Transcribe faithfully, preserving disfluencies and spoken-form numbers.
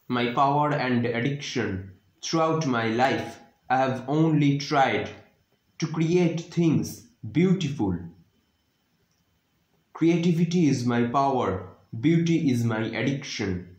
my power and addiction. Throughout my life, I have only tried to create things beautiful. Creativity is my power, beauty is my addiction.